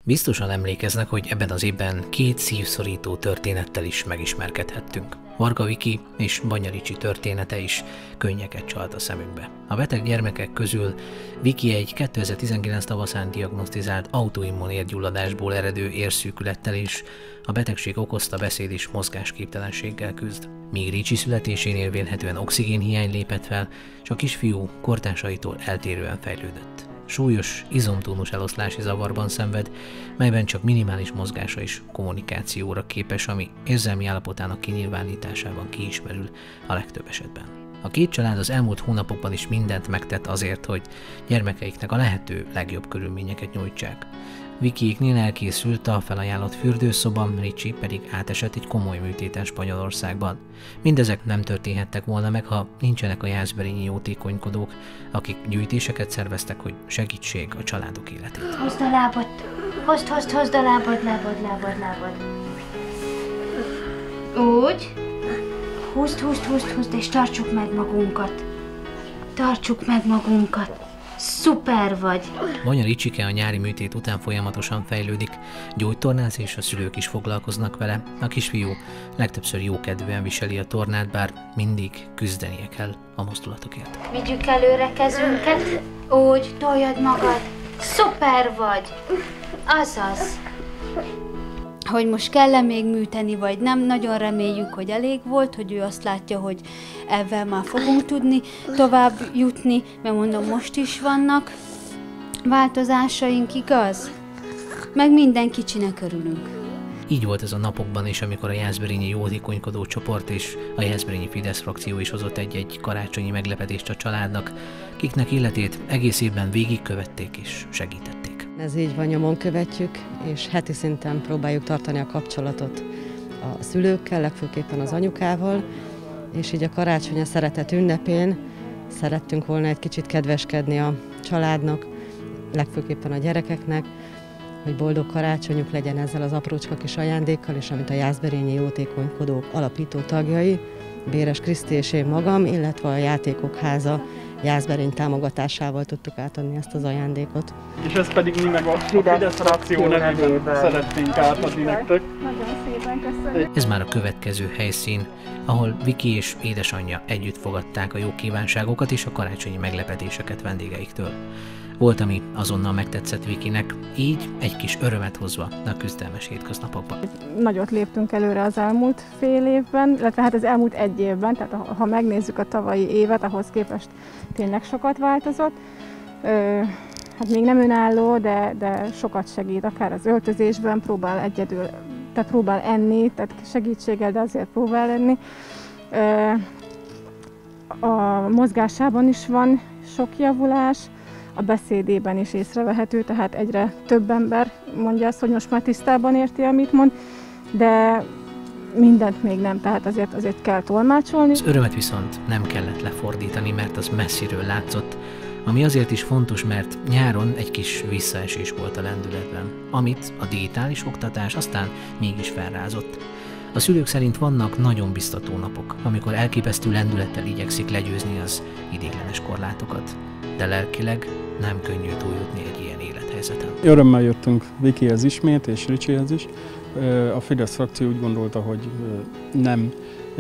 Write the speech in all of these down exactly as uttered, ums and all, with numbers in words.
Biztosan emlékeznek, hogy ebben az évben két szívszorító történettel is megismerkedhettünk. Varga Viki és Banya Ricsi története is könnyeket csalt a szemünkbe. A beteg gyermekek közül Viki egy kétezer-tizenkilenc tavaszán diagnosztizált autoimmun érgyulladásból eredő érszűkülettel és a betegség okozta beszéd- és mozgásképtelenséggel küzd. Míg Ricsi születésénél vélhetően oxigénhiány lépett fel, és a kisfiú kortársaitól eltérően fejlődött. Súlyos izomtónus eloszlási zavarban szenved, melyben csak minimális mozgása és kommunikációra képes, ami érzelmi állapotának kinyilvánításában kiismerül a legtöbb esetben. A két család az elmúlt hónapokban is mindent megtett azért, hogy gyermekeiknek a lehető legjobb körülményeket nyújtsák. Vikiéknél elkészült a felajánlott fürdőszoba, Ricsi pedig átesett egy komoly műtéten Spanyolországban. Mindezek nem történhettek volna meg, ha nincsenek a jászberényi jótékonykodók, akik gyűjtéseket szerveztek, hogy segítség a családok életét. Hozd a lábad! Hozd, hozd, hozd a lábad, lábad, lábad, lábad. Úgy. Húzd, húzd, húzd, húzd, és tartsuk meg magunkat. Tartsuk meg magunkat. Szuper vagy! Banya Ricsike a nyári műtét után folyamatosan fejlődik, gyógytornáz és a szülők is foglalkoznak vele. A kisfiú legtöbbször jókedvűen viseli a tornát, bár mindig küzdenie kell a mozdulatokért. Vigyük előre kezünket, úgy, toljad magad. Szuper vagy! Azaz! Hogy most kell-e még műteni, vagy nem, nagyon reméljük, hogy elég volt, hogy ő azt látja, hogy ebben már fogunk tudni tovább jutni, mert mondom, most is vannak változásaink, igaz? Meg minden kicsinek örülünk. Így volt ez a napokban is, amikor a jászberényi jótékonykodó csoport és a jászberényi Fidesz frakció is hozott egy-egy karácsonyi meglepetést a családnak, kiknek életét egész évben végigkövették és segítették. Ez így van, nyomon követjük, és heti szinten próbáljuk tartani a kapcsolatot a szülőkkel, legfőképpen az anyukával, és így a karácsony a szeretet ünnepén szerettünk volna egy kicsit kedveskedni a családnak, legfőképpen a gyerekeknek, hogy boldog karácsonyuk legyen ezzel az aprócska kis ajándékkal, és amit a jászberényi jótékonykodók alapító tagjai, Béres Kriszti és én magam, illetve a Játékok Háza Jászberény támogatásával tudtuk átadni ezt az ajándékot. És ezt pedig mi meg a Fidesz frakció nevében szeretnénk átadni nektek. Nagyon szépen köszönjük. Ez már a következő helyszín, ahol Viki és édesanyja együtt fogadták a jó kívánságokat és a karácsonyi meglepetéseket vendégeiktől. Volt, ami azonnal megtetszett Vikinek, így egy kis örömet hozva a küzdelmes hétköznapokban. Nagyot léptünk előre az elmúlt fél évben, illetve hát az elmúlt egy évben, tehát ha megnézzük a tavalyi évet, ahhoz képest tényleg sokat változott. Ö, hát még nem önálló, de, de sokat segít, akár az öltözésben, próbál egyedül, tehát próbál enni, tehát segítséggel, de azért próbál enni. Ö, a mozgásában is van sok javulás, a beszédében is észrevehető, tehát egyre több ember mondja azt, hogy most már tisztában érti, amit mond, de mindent még nem, tehát azért, azért kell tolmácsolni. Az örömet viszont nem kellett lefordítani, mert az messziről látszott, ami azért is fontos, mert nyáron egy kis visszaesés volt a lendületben, amit a digitális oktatás aztán mégis felrázott. A szülők szerint vannak nagyon biztató napok, amikor elképesztő lendülettel igyekszik legyőzni az idéglenes korlátokat, de lelkileg nem könnyű túljutni egy ilyen élethelyzeten. Örömmel jöttünk Vikihez ismét, és Ricsihez is. A Fidesz frakció úgy gondolta, hogy nem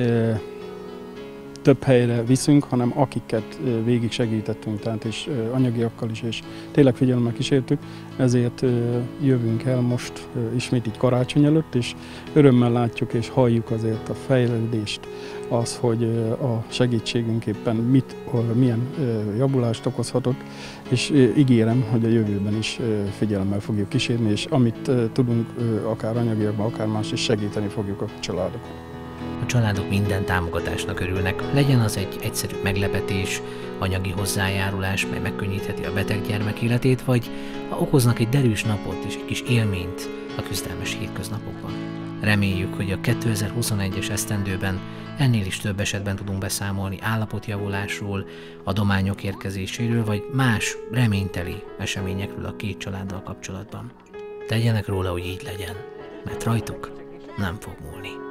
több helyre viszünk, hanem akiket végig segítettünk, tehát és anyagiakkal is, és tényleg figyelemmel kísértük, ezért jövünk el most ismét így karácsony előtt, és örömmel látjuk és halljuk azért a fejlődést, az, hogy a segítségünk éppen mit, milyen javulást okozhatott, és ígérem, hogy a jövőben is figyelemmel fogjuk kísérni, és amit tudunk, akár anyagiakban, akár más is segíteni fogjuk a családokon. A családok minden támogatásnak örülnek, legyen az egy egyszerű meglepetés, anyagi hozzájárulás, mely megkönnyítheti a beteg gyermek életét, vagy ha okoznak egy derűs napot és egy kis élményt a küzdelmes hétköznapokban. Reméljük, hogy a kétezer-huszonegyes esztendőben ennél is több esetben tudunk beszámolni állapotjavulásról, adományok érkezéséről, vagy más reményteli eseményekről a két családdal kapcsolatban. Tegyenek róla, hogy így legyen, mert rajtuk nem fog múlni.